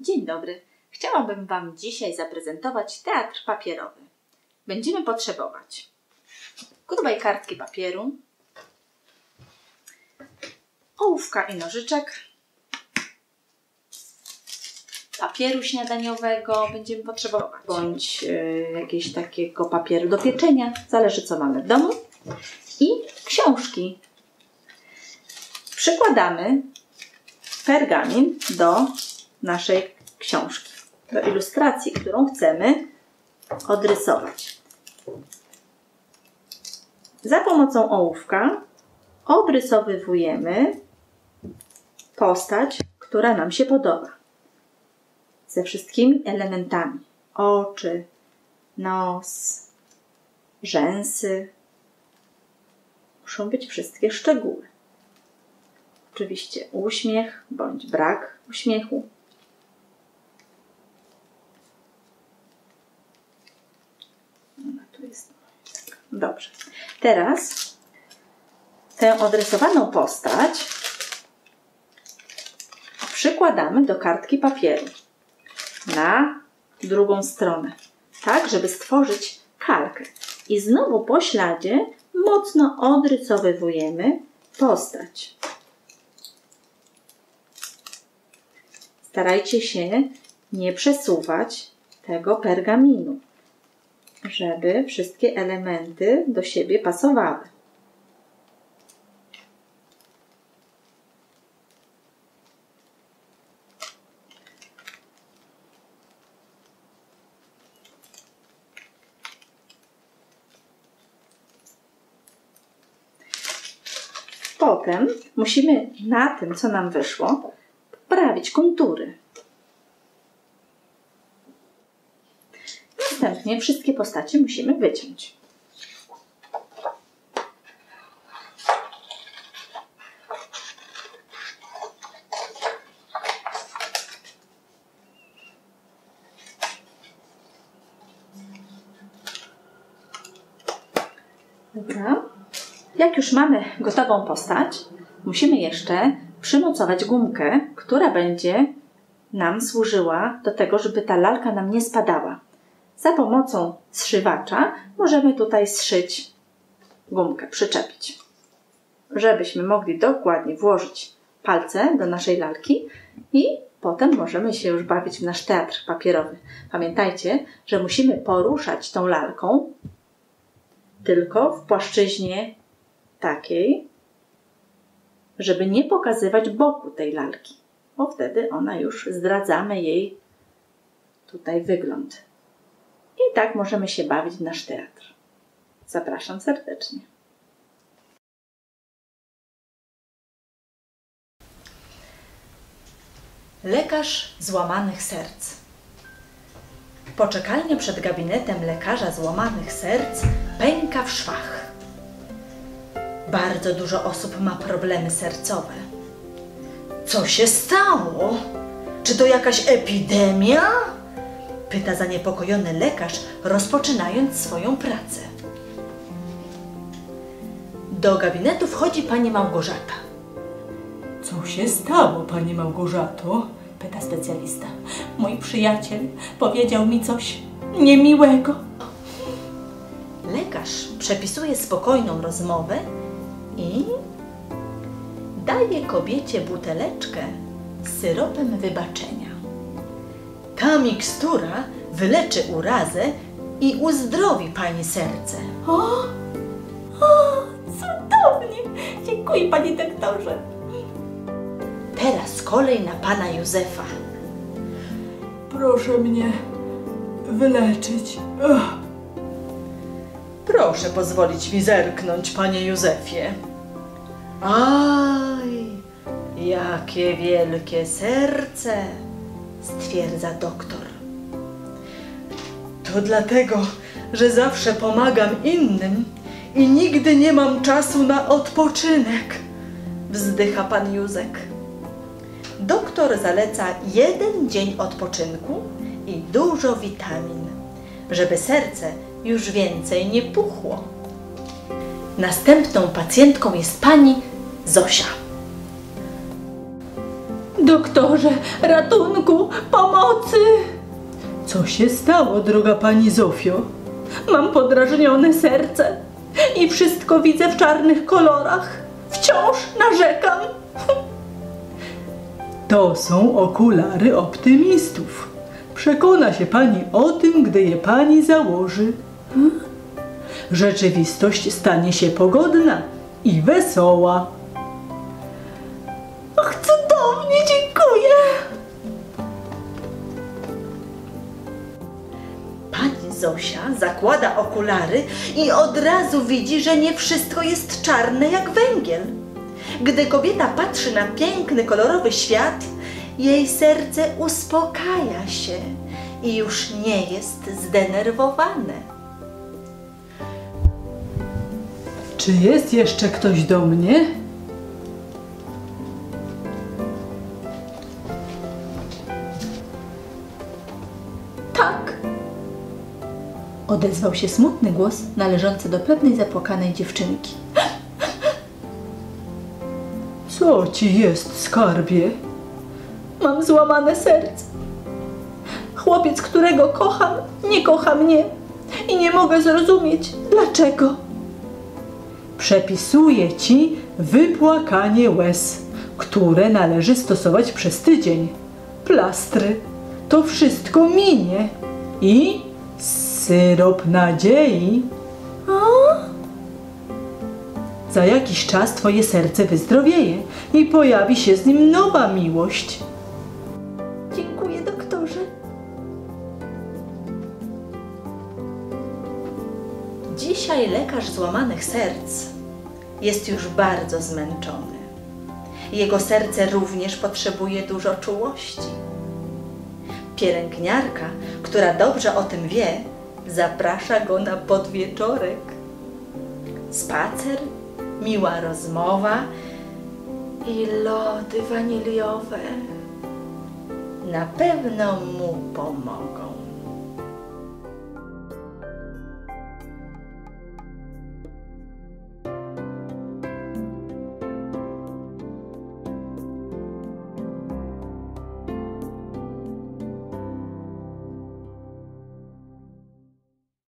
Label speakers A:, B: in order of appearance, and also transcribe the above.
A: Dzień dobry. Chciałabym Wam dzisiaj zaprezentować teatr papierowy. Będziemy potrzebować grubej kartki papieru, ołówka i nożyczek, papieru śniadaniowego będziemy potrzebować, bądź jakiegoś takiego papieru do pieczenia, zależy co mamy w domu, i książki. Przykładamy pergamin do naszej książki, do ilustracji, którą chcemy odrysować. Za pomocą ołówka odrysowujemy postać, która nam się podoba. Ze wszystkimi elementami. Oczy, nos, rzęsy. Muszą być wszystkie szczegóły. Oczywiście uśmiech bądź brak uśmiechu. Tu jest. Dobrze. Teraz tę odrysowaną postać przykładamy do kartki papieru na drugą stronę, tak żeby stworzyć kalkę. I znowu po śladzie mocno odrysowujemy postać. Starajcie się nie przesuwać tego pergaminu, żeby wszystkie elementy do siebie pasowały. Potem musimy na tym, co nam wyszło, poprawić kontury. Następnie wszystkie postacie musimy wyciąć. Dobra. Jak już mamy gotową postać, musimy jeszcze przymocować gumkę, która będzie nam służyła do tego, żeby ta lalka nam nie spadała. Za pomocą zszywacza możemy tutaj zszyć gumkę, przyczepić, żebyśmy mogli dokładnie włożyć palce do naszej lalki i potem możemy się już bawić w nasz teatr papierowy. Pamiętajcie, że musimy poruszać tą lalką tylko w płaszczyźnie takiej, żeby nie pokazywać boku tej lalki, bo wtedy ona już zdradzamy jej tutaj wygląd. I tak możemy się bawić w nasz teatr. Zapraszam serdecznie. Lekarz złamanych serc. Poczekalnia przed gabinetem lekarza złamanych serc pęka w szwach. Bardzo dużo osób ma problemy sercowe. Co się stało? Czy to jakaś epidemia? Pyta zaniepokojony lekarz, rozpoczynając swoją pracę. Do gabinetu wchodzi pani Małgorzata.
B: Co się stało, pani Małgorzato?
A: Pyta specjalista. Mój przyjaciel powiedział mi coś niemiłego. Lekarz przepisuje spokojną rozmowę i daje kobiecie buteleczkę z syropem wybaczenia. Ta mikstura wyleczy urazę i uzdrowi pani serce.
B: O, cudownie! Dziękuję, panie doktorze.
A: Teraz kolej na pana Józefa.
B: Proszę mnie wyleczyć.
A: Proszę pozwolić mi zerknąć, panie Józefie. Aj, jakie wielkie serce, stwierdza doktor. To dlatego, że zawsze pomagam innym i nigdy nie mam czasu na odpoczynek, wzdycha pan Józek. Doktor zaleca 1 dzień odpoczynku i dużo witamin, żeby serce już więcej nie puchło. Następną pacjentką jest pani Zosia.
B: Doktorze, ratunku, pomocy! Co się stało, droga pani Zofio?
A: Mam podrażnione serce i wszystko widzę w czarnych kolorach. Wciąż narzekam.
B: To są okulary optymistów. Przekona się pani o tym, gdy je pani założy. Rzeczywistość stanie się pogodna i wesoła.
A: Ach, cudownie, dziękuję. Pani Zosia zakłada okulary i od razu widzi, że nie wszystko jest czarne jak węgiel. Gdy kobieta patrzy na piękny, kolorowy świat, jej serce uspokaja się i już nie jest zdenerwowane.
B: Czy jest jeszcze ktoś do mnie?
A: Tak. Odezwał się smutny głos należący do pewnej zapłakanej dziewczynki.
B: Co ci jest, skarbie?
A: Mam złamane serce. Chłopiec, którego kocham, nie kocha mnie i nie mogę zrozumieć, dlaczego.
B: Przepisuję ci wypłakanie łez, które należy stosować przez tydzień. Plastry. To wszystko minie. I syrop nadziei. Za jakiś czas twoje serce wyzdrowieje i pojawi się z nim nowa miłość.
A: Dziękuję, doktorze. Dzisiaj lekarz złamanych serc jest już bardzo zmęczony. Jego serce również potrzebuje dużo czułości. Pielęgniarka, która dobrze o tym wie, zaprasza go na podwieczorek. Spacer, miła rozmowa i lody waniliowe na pewno mu pomogą.